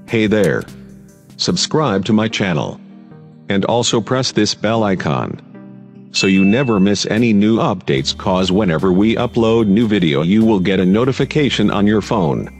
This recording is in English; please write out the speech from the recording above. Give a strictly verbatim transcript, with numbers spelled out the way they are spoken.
Hey there. Subscribe to my channel. And also press this bell icon, so you never miss any new updates, cause whenever we upload new video you will get a notification on your phone.